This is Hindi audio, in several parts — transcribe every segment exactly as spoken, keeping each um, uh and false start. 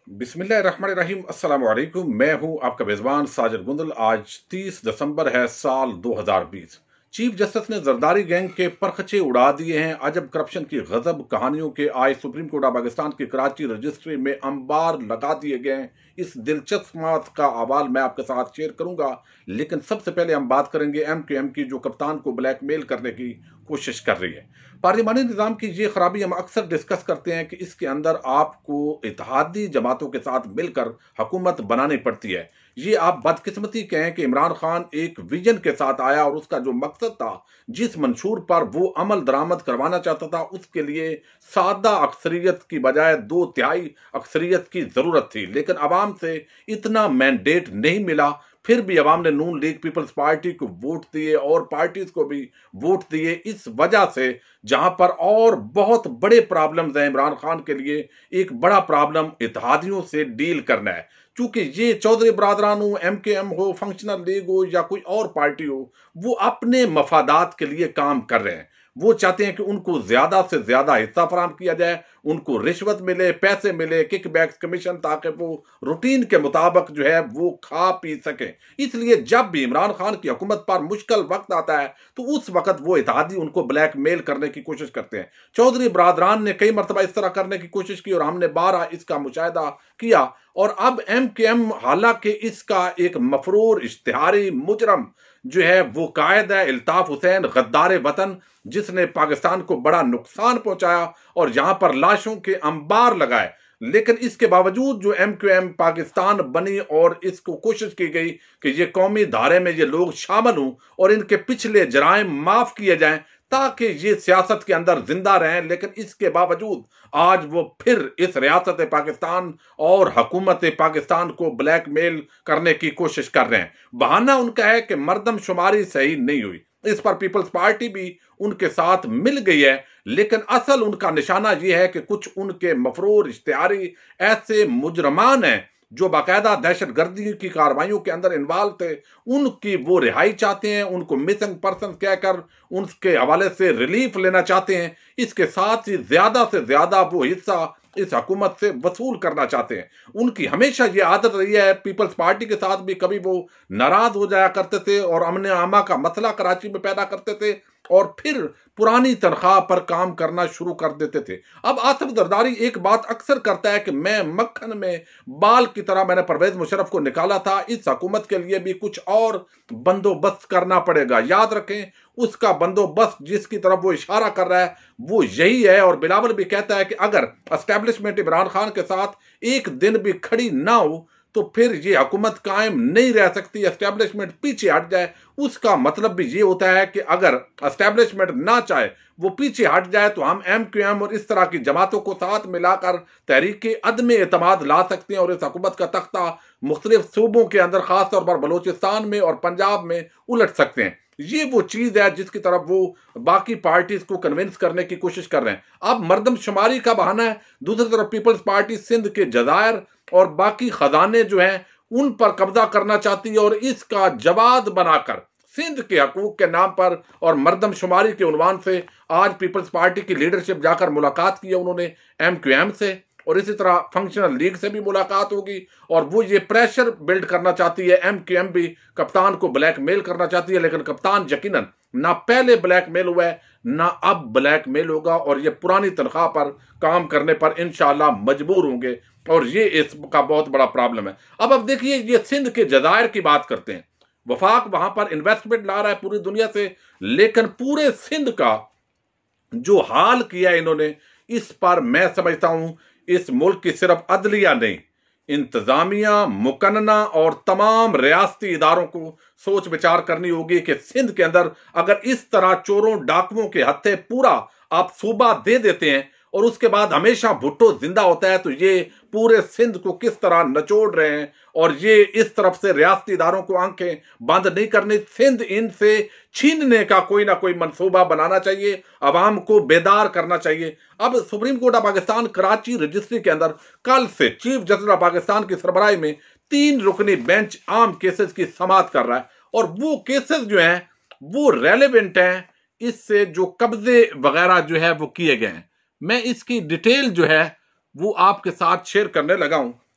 बिस्मिल्लाहिर्रहमानिर्रहीम अस्सलाम वालेकुम। मैं हूं आपका मेजबान साजिद गुंदल। आज तीस दिसंबर है साल दो हज़ार बीस। चीफ जस्टिस ने जरदारी गैंग के परखचे उड़ा दिए हैं। अजब करप्शन की गजब कहानियों के आज सुप्रीम कोर्ट ऑफ पाकिस्तान की कराची रजिस्ट्री में अंबार लगा दिए गए हैं। इस दिलचस्प बात का अहवाल मैं आपके साथ शेयर करूंगा, लेकिन सबसे पहले हम बात करेंगे एम क्यू एम की, जो कप्तान को ब्लैकमेल करने की कोशिश कर रही है। पार्लिमानी निज़ाम की ये खराबी हम अक्सर डिस्कस करते हैं कि इसके अंदर आपको इत्तेहादी जमातों के साथ मिलकर हुकूमत बनानी पड़ती है। ये आप बदकिस्मती कहें कि इमरान खान एक विजन के साथ आया और उसका जो मकसद था, जिस मंशूर पर वो अमल दरामद करवाना चाहता था, उसके लिए सादा अक्सरियत की बजाय दो तिहाई अक्सरियत की जरूरत थी। लेकिन अवाम से इतना मैंडेट नहीं मिला। फिर भी अवाम ने नून लीग पीपल्स पार्टी को वोट दिए और पार्टीज को भी वोट दिए। इस वजह से जहां पर और बहुत बड़े प्रॉब्लम्स हैं इमरान खान के लिए, एक बड़ा प्रॉब्लम इत्तेहादियों से डील करना है। चूंकि ये चौधरी बरादरान हो, एम के एम हो, फंक्शनल लीग हो या कोई और पार्टी हो, वो अपने मफादात के लिए काम कर रहे हैं। वो चाहते हैं कि उनको ज्यादा से ज्यादा हिस्सा फराम किया जाए, उनको रिश्वत मिले, पैसे मिले, किकबैक्स, कमीशन, ताकि वो रूटीन के मुताबिक जो है वो खा पी सके। इसलिए जब भी इमरान खान की हुकूमत पर मुश्किल वक्त आता है तो उस वक्त वो इत्तेहादी उनको ब्लैकमेल करने की कोशिश करते हैं। चौधरी बरादरान ने कई मरतबा इस तरह करने की कोशिश की और हमने बारह इसका मुशाहिदा किया। और अब एम के एम, हालांकि इसका एक मफरूर इश्तिहारी मुजरम जो है वो कायद है इल्ताफ हुसैन, गद्दार वतन, जिसने पाकिस्तान को बड़ा नुकसान पहुंचाया और यहां पर लाशों के अंबार लगाए। लेकिन इसके बावजूद जो एम क्यू एम पाकिस्तान बनी और इसको कोशिश की गई कि ये कौमी धारे में ये लोग शामिल हों और इनके पिछले जराइम माफ किए जाएं ताकि ये सियासत के अंदर जिंदा रहें। लेकिन इसके बावजूद आज वो फिर इस रियासत पाकिस्तान और हुकूमत पाकिस्तान को ब्लैकमेल करने की कोशिश कर रहे हैं। बहाना उनका है कि मर्दमशुमारी सही नहीं हुई। इस पर पीपल्स पार्टी भी उनके साथ मिल गई है, लेकिन असल उनका निशाना यह है कि कुछ उनके मफरूर इश्तिहारी ऐसे मुजरमान हैं जो बाकायदा दहशत गर्दी की कार्रवाइयों के अंदर इन्वॉल्व थे, उनकी वो रिहाई चाहते हैं, उनको मिसिंग पर्सन कहकर उनके हवाले से रिलीफ लेना चाहते हैं। इसके साथ ही ज्यादा से ज्यादा वो हिस्सा इस हुकूमत से वसूल करना चाहते हैं। उनकी हमेशा ये आदत रही है, पीपल्स पार्टी के साथ भी कभी वो नाराज हो जाया करते थे और अमन आमा का मसला कराची में पैदा करते थे और फिर पुरानी तनख्वाह पर काम करना शुरू कर देते थे। अब आसिफ जरदारी एक बात अक्सर करता है कि मैं मक्खन में बाल की तरह मैंने परवेज मुशर्रफ को निकाला था, इस हुकूमत के लिए भी कुछ और बंदोबस्त करना पड़ेगा। याद रखें, उसका बंदोबस्त जिसकी तरफ वो इशारा कर रहा है वो यही है। और बिलावल भी कहता है कि अगर एस्टेब्लिशमेंट इमरान खान के साथ एक दिन भी खड़ी ना हो तो फिर ये हुकूमत कायम नहीं रह सकती, एस्टेब्लिशमेंट पीछे हट जाए। उसका मतलब भी ये होता है कि अगर एस्टेब्लिशमेंट ना चाहे, वो पीछे हट जाए, तो हम एम क्यू एम और इस तरह की जमातों को साथ मिलाकर तहरीक अदम एतमाद ला सकते हैं और इस हुकूमत का तख्ता मुख्तलिफ सूबों के अंदर, खासतौर पर बलोचिस्तान में और पंजाब में उलट सकते हैं। ये वो चीज है जिसकी तरफ वो बाकी पार्टीज को कन्विंस करने की कोशिश कर रहे हैं। अब मर्दमशुमारी का बहाना है, दूसरी तरफ पीपल्स पार्टी सिंध के जजायर और बाकी खजाने जो हैं उन पर कब्जा करना चाहती है और इसका जवाब बनाकर सिंध के हकूक के नाम पर और मर्दमशुमारी के उन्वान से आज पीपल्स पार्टी की लीडरशिप जाकर मुलाकात की है उन्होंने एम क्यू एम से, और इसी तरह फंक्शनल लीग से भी मुलाकात होगी और वो ये प्रेशर बिल्ड करना चाहती है। एम क्यू एम भी कप्तान को ब्लैकमेल करना चाहती है, लेकिन कप्तान यकीनन ना पहले ब्लैकमेल हुआ है ना अब ब्लैकमेल होगा और ये पुरानी तनख्वाह पर काम करने पर इंशाल्लाह मजबूर होंगे और ये इसका बहुत बड़ा प्रॉब्लम है। अब अब देखिए, ये सिंध के जजायर की बात करते हैं। वफाक वहां पर इन्वेस्टमेंट ला रहा है पूरी दुनिया से, लेकिन पूरे सिंध का जो हाल किया इन्होंने, इस पर मैं समझता हूं इस मुल्क की सिर्फ अदलिया नहीं, इंतजामिया, मुकन्ना और तमाम रियासती इदारों को सोच विचार करनी होगी कि सिंध के अंदर अगर इस तरह चोरों डाकुओं के हत्थे पूरा आप सूबा दे देते हैं और उसके बाद हमेशा भुट्टो जिंदा होता है, तो ये पूरे सिंध को किस तरह नचोड़ रहे हैं। और ये इस तरफ से रियासती इदारों को आंखें बंद नहीं करनी, सिंध इनसे छीनने का कोई ना कोई मंसूबा बनाना चाहिए, अवाम को बेदार करना चाहिए। अब Supreme Court of Pakistan Karachi registry के अंदर कल से चीफ जस्टिस ऑफ पाकिस्तान की सरबराही में तीन रुकनी बेंच आम केसेस की समाअत कर रहा है और वो केसेस जो हैं वो रेलेवेंट हैं इससे जो कब्जे वगैरह जो है वो किए गए हैं। मैं इसकी डिटेल जो है वो आपके साथ शेयर करने लगा हूं।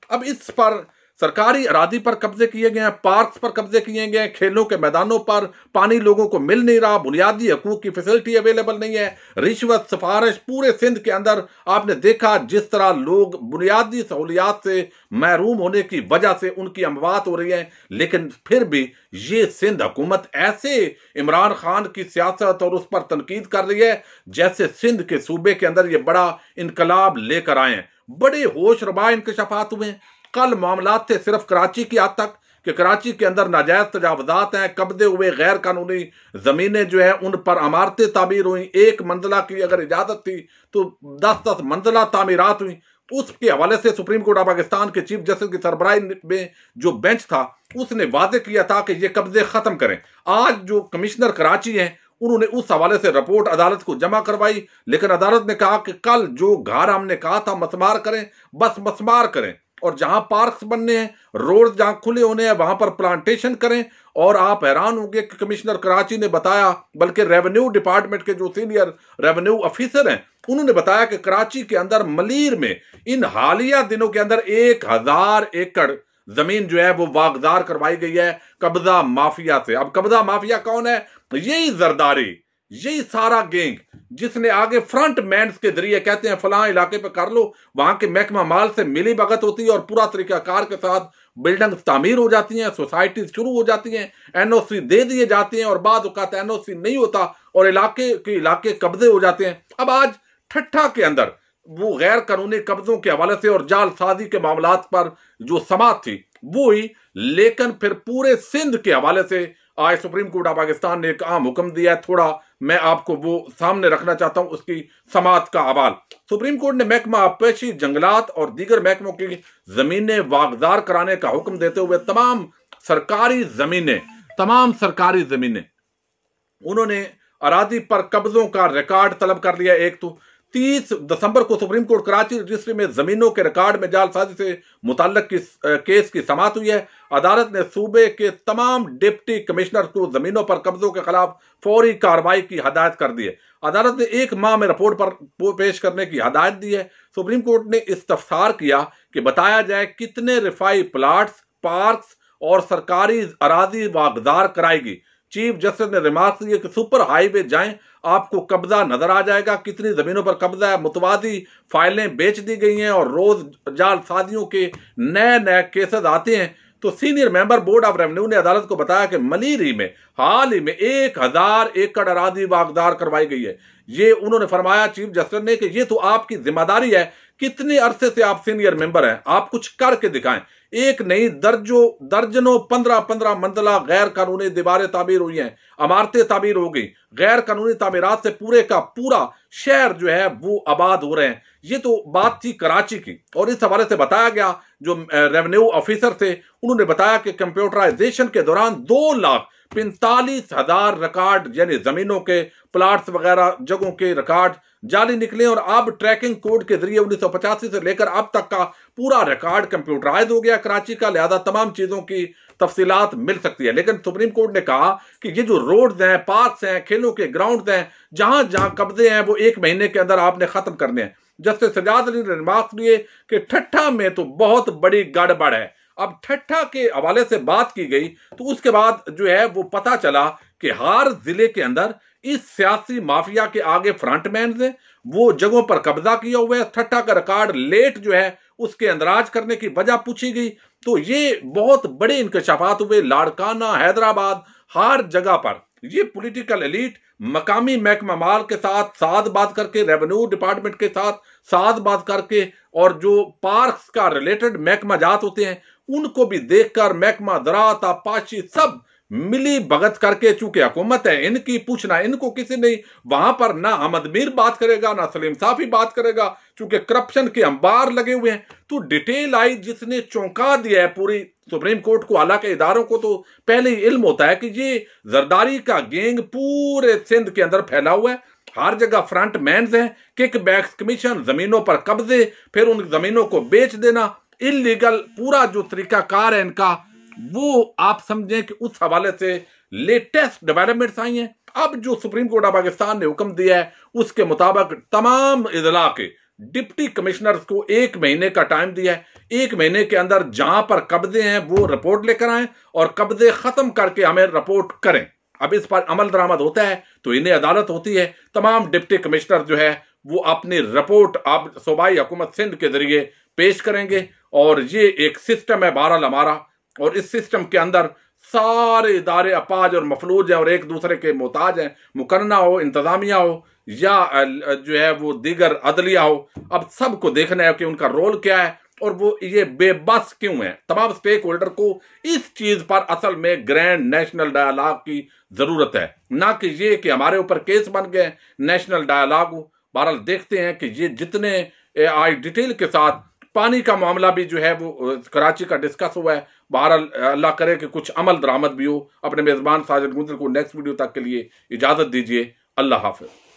अब इस पर सरकारी अरादी पर कब्जे किए गए हैं, पार्क्स पर कब्जे किए गए हैं, खेलों के मैदानों पर पानी लोगों को मिल नहीं रहा, बुनियादी हकूक की फैसिलिटी अवेलेबल नहीं है, रिश्वत सिफारिश पूरे सिंध के अंदर आपने देखा जिस तरह लोग बुनियादी सहूलियात से महरूम होने की वजह से उनकी अमवात हो रही है। लेकिन फिर भी ये सिंध हुकूमत ऐसे इमरान खान की सियासत और उस पर तनकीद कर रही है जैसे सिंध के सूबे के अंदर ये बड़ा इनकलाब लेकर आए हैं। बड़े होश रबा इंकशाफात हुए हैं। कल मामलात थे सिर्फ कराची की हद तक कि कराची के अंदर नाजायज तजावजात हैं, कब्जे हुए गैर कानूनी जमीनें जो है उन पर इमारतें तामीर हुई, एक मंजिला की अगर इजाजत थी तो दस दस मंजिला तामीरात हुई। उसके हवाले से सुप्रीम कोर्ट ऑफ पाकिस्तान के चीफ जस्टिस की सरबराही में जो बेंच था उसने वादे किया था कि ये कब्जे खत्म करें। आज जो कमिश्नर कराची हैं उन्होंने उस हवाले से रिपोर्ट अदालत को जमा करवाई, लेकिन अदालत ने कहा कि कल जो घर हमने कहा था मसमार करें, बस मसमार करें, और जहां पार्क्स बनने हैं, रोड जहां खुले होने हैं वहां पर प्लांटेशन करें। और आप हैरान होंगे कि कमिश्नर कराची ने बताया, बल्कि रेवेन्यू डिपार्टमेंट के जो सीनियर रेवेन्यू ऑफिसर हैं उन्होंने बताया कि कराची के अंदर मलीर में इन हालिया दिनों के अंदर एक हजार एकड़ जमीन जो है वो वागदार करवाई गई है कब्जा माफिया से। अब कब्जा माफिया कौन है? यही जरदारी, यही सारा गैंग जिसने आगे फ्रंट मैन के जरिए कहते हैं फलां इलाके पे कर लो, वहां के महकमा माल से मिली भगत होती है और पूरा तरीकाकार के साथ बिल्डिंग तामीर हो जाती हैं, सोसाइटी शुरू हो जाती हैं, एनओसी दे दिए जाते हैं और बाद औकात एनओसी नहीं होता और इलाके के इलाके कब्जे हो जाते हैं। अब आज ठट्ठा के अंदर वो गैर कानूनी कब्जों के हवाले से और जालसाजी के मामलात पर जो समात थी वो ही, लेकिन फिर पूरे सिंध के हवाले से आज सुप्रीम कोर्ट ऑफ पाकिस्तान ने एक अहम हुक्म दिया है। थोड़ा मैं आपको वो सामने रखना चाहता हूं, उसकी समात का हवाल। सुप्रीम कोर्ट ने महकमा आबपेशी, जंगलात और दीगर महकमों की जमीनें वागदार कराने का हुक्म देते हुए तमाम सरकारी जमीनें तमाम सरकारी जमीनें उन्होंने अरादी पर कब्जों का रिकॉर्ड तलब कर लिया। एक तो तीस दिसंबर को सुप्रीम कोर्ट कराची रजिस्ट्री में जमीनों के रिकॉर्ड में जालसाजी से मुताल्लिक की केस की समाअत हुई है। अदालत ने सूबे के तमाम डिप्टी कमिश्नर को जमीनों पर कब्जों के खिलाफ फौरी कार्रवाई की हदायत कर दी है। अदालत ने एक माह में रिपोर्ट पर पेश करने की हदायत दी है। सुप्रीम कोर्ट ने इस्तफसार किया कि बताया जाए कितने रिफाई प्लाट्स, पार्क्स और सरकारी अरादी वागदार कराएगी। चीफ जस्टिस ने रिमार्क दिए कि सुपर हाईवे जाएं, आपको कब्जा नजर आ जाएगा, कितनी जमीनों पर कब्जा है, मुतवादी फाइलें बेच दी गई हैं और रोज जालसाजियों के नए नए केसेस आते हैं। तो senior member board of revenue ने अदालत को बताया कि मलीरी में हाल ही में एक हजार एकड़ अरादी वागदार करवाई गई है। ये उन्होंने फरमाया चीफ जस्टिस ने कि ये तो आपकी जिम्मेदारी है, कितने अरसे से आप सीनियर मेंबर हैं, आप कुछ करके दिखाएं। एक नहीं दर्जों दर्जनों पंद्रह पंद्रह मंजिला गैर कानूनी दीवारें तामीर हुई हैं, इमारतें तामीर हो गई, गैर कानूनी तामीरात से पूरे का पूरा शहर जो है वो आबाद हो रहे हैं। ये तो बात थी कराची की। और इस हवाले से बताया गया, जो रेवेन्यू ऑफिसर थे उन्होंने बताया कि कंप्यूटराइजेशन के दौरान दो लाख पैंतालीस हजार रिकॉर्ड यानी जमीनों के प्लाट्स वगैरह जगहों के रिकॉर्ड जाली निकले और अब ट्रैकिंग कोड के जरिए उन्नीस सौ पचासी से लेकर अब तक का पूरा रिकॉर्ड कंप्यूटराइज हो गया कराची का, लिहाजा तमाम चीजों की तफसीलात मिल सकती है। लेकिन सुप्रीम कोर्ट ने कहा कि ये जो रोड्स हैं, पार्क्स हैं, खेलों के ग्राउंड हैं, जहां जहां कब्जे हैं वो एक महीने के अंदर आपने खत्म करने हैं। जस्टिस सजाद अली ने रिमार्क दिए कि ठट्ठा में तो बहुत बड़ी गड़बड़ है। अब ठट्ठा के हवाले से बात की गई तो उसके बाद जो है वो पता चला कि हर जिले के अंदर इस सियासी माफिया के आगे फ्रंटमैन हैं, वो जगहों पर कब्जा किया हुआ है। ठट्ठा का रिकॉर्ड लेट जो है उसके अंदराज करने की वजह पूछी गई तो ये बहुत बड़े इंकशाफात हुए। लाड़काना, हैदराबाद, हर जगह पर ये पॉलिटिकल एलीट मकामी महकमा माल के साथ साथ बात करके, रेवेन्यू डिपार्टमेंट के साथ साथ बात करके और जो पार्क्स का रिलेटेड महकमा जात होते हैं उनको भी देखकर महकमा ज़राअत, आबपाशी सब मिली भगत करके, चूंकि हुकूमत है इनकी, पूछना इनको किसी नहीं। वहां पर ना अहमद मीर बात करेगा ना सलीम साफी बात करेगा, चूंकि करप्शन के अंबार लगे हुए हैं। तो डिटेल आई जिसने चौंका दिया है पूरी सुप्रीम कोर्ट को। हालांकि इदारों को तो पहले ही इल्म होता है कि ये जरदारी का गैंग पूरे सिंध के अंदर फैला हुआ है, हर जगह फ्रंट मैन्स हैं, किक बैक्स कमीशन, जमीनों पर कब्जे, फिर उन जमीनों को बेच देना, इलीगल पूरा जो तरीकाकार है इनका, वो आप समझें कि उस हवाले से लेटेस्ट डेवलपमेंट्स आई हैं। अब जो सुप्रीम कोर्ट ऑफ पाकिस्तान ने हुक्म दिया है उसके मुताबिक तमाम इजला के डिप्टी कमिश्नर्स को एक महीने का टाइम दिया है। एक महीने के अंदर जहां पर कब्जे हैं वो रिपोर्ट लेकर आए और कब्जे खत्म करके हमें रिपोर्ट करें। अब इस पर अमल दरामद होता है तो इन्हें अदालत होती है। तमाम डिप्टी कमिश्नर जो है वो अपनी रिपोर्ट आप सूबाई हुकूमत सिंध के जरिए पेश करेंगे और ये एक सिस्टम है बहरहाल हमारा, और इस सिस्टम के अंदर सारे इदारे अपाज और मफलूज हैं और एक दूसरे के मोहताज हैं। मुकन्ना हो, इंतजामिया हो या जो है वो दीगर अदलिया हो, अब सबको देखना है कि उनका रोल क्या है और वो ये बेबस क्यों है। तमाम स्टेक होल्डर को इस चीज पर असल में ग्रैंड नेशनल डायलॉग की जरूरत है, ना कि ये कि हमारे ऊपर केस बन गए नेशनल डायलॉग। बहरहाल देखते हैं कि ये जितने आज डिटेल के साथ पानी का मामला भी जो है वो कराची का डिस्कस हुआ है। बहरहाल अल्लाह करे कि कुछ अमल दरामद भी हो। अपने मेजबान साजिद गुंजल को नेक्स्ट वीडियो तक के लिए इजाजत दीजिए। अल्लाह हाफिज।